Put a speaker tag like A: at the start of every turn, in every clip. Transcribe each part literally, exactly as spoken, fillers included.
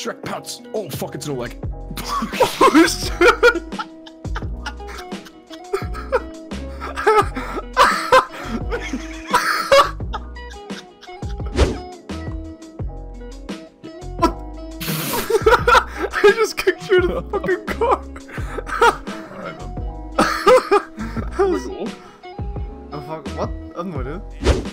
A: Shrek pounce. Oh fuck, it's no leg.
B: I just kicked you to the fucking car.
A: Alright then.
B: Was... Oh fuck, what? I'm not it.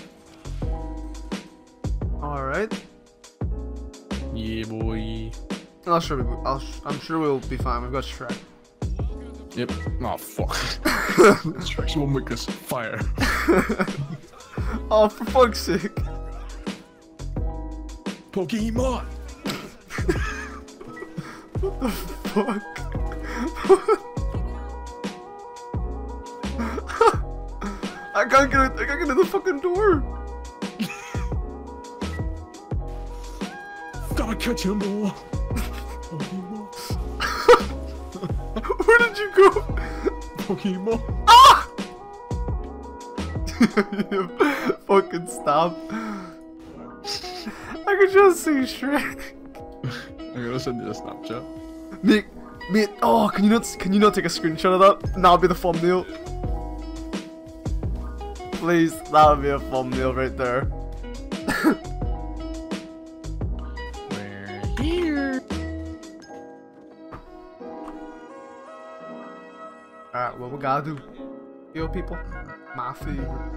B: Alright.
A: Yeah, boy.
B: I'll sure we, I'll, I'm sure we'll be fine. We've got Shrek.
A: Yep. Oh fuck. Shrek's one weakness. Fire.
B: Oh, for fuck's sake.
A: Pokemon.
B: What the fuck? I can't get it. I can't get in the fucking door.
A: Gotta catch him, boy. Pokemon.
B: Where did you go?
A: Pokemon.
B: Ah! Fucking stop. I could just see Shrek.
A: I'm gonna send you a Snapchat.
B: Mate, mate, oh, can you not, can you not take a screenshot of that? And that'll be the thumbnail. Please, that'll be a thumbnail right there.
A: We're here.
B: Alright, what we gotta do? Yo, people, my favorite.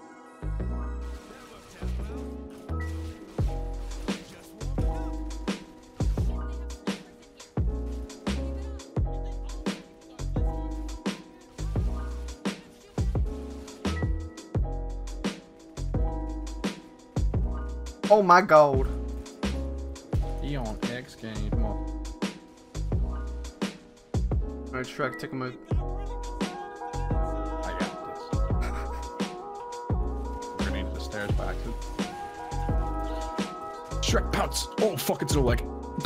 B: Oh my god.
A: He on X Games, come on.
B: Alright, Shrek, take him out.
A: I got this. We're gonna need the stairs back to. Shrek pounce. Oh fuck, it's no leg.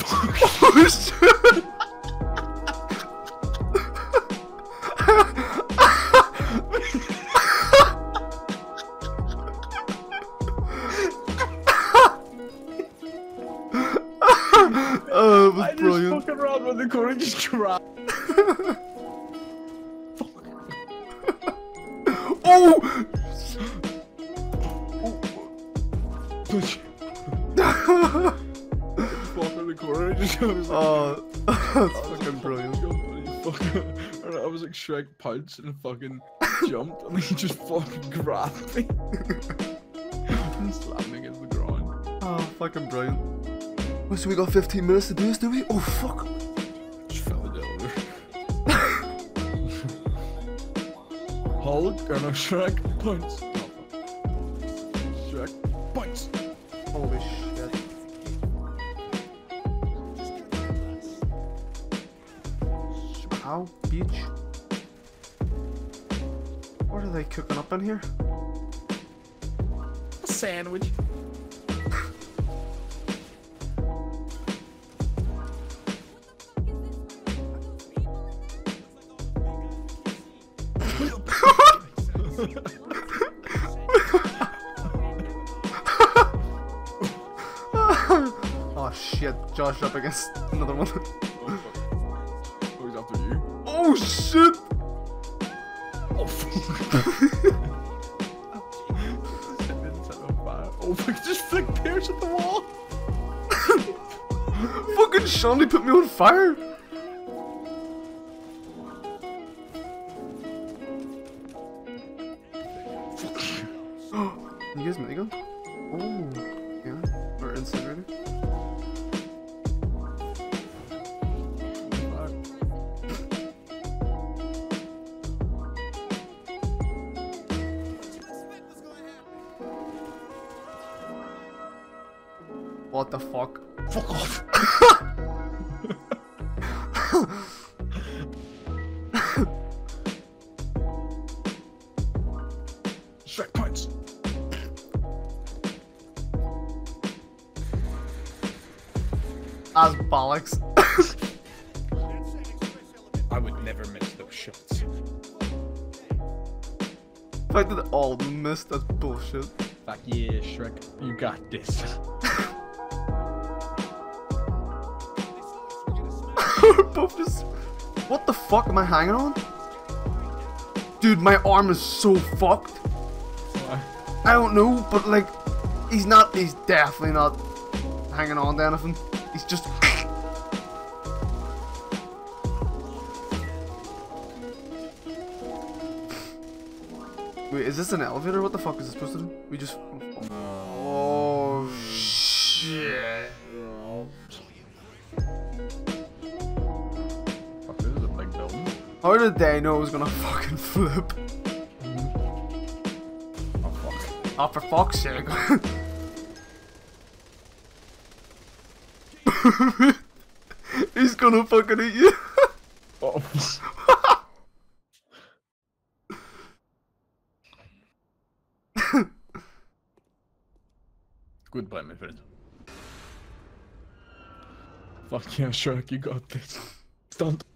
B: Oh, it was
A: I
B: brilliant.
A: just fucking ran with the corner and just dropped.
B: Oh!
A: Push. Walk in the corner and just goes.
B: Oh, that's fucking brilliant.
A: I was like Shrek pounced and fucking jumped and he just fucking grabbed me and slammed me against the ground.
B: Oh, fucking brilliant. Oh, so we got fifteen minutes to do this, do we? Oh, fuck.
A: Just fell in the elevator. Hulk and a Shrek pounce. Shrek pounce.
B: Holy shit. How, beach? What are they cooking up in here?
A: A sandwich.
B: Oh shit, Josh up against another one.
A: Oh, fuck. Oh, he's after you.
B: Oh shit!
A: Oh, fuck. Oh, fuck, just flick Pierce at the wall.
B: Fucking Shawnee put me on fire! You guys minigun? Oh, yeah. Or incinerator? What the fuck?
A: Fuck off. Shrek points.
B: As bollocks.
A: I would never miss those shots.
B: The fact that all of them missed, that's bullshit.
A: Fuck yeah, Shrek. You got this.
B: Both just. What the fuck am I hanging on? Dude, my arm is so fucked.
A: Why?
B: I don't know, but like, he's not. He's definitely not hanging on to anything. He's just. Wait, is this an elevator? What the fuck is this supposed to do? We just. Oh shit.
A: Fuck, this is a big building.
B: How did they know it was gonna fucking flip?
A: Oh fuck.
B: Oh, for fuck's sake. He's gonna fucking eat you.
A: Oh. Goodbye, my friend. Fuck yeah, Shrek, you got this. Stunt.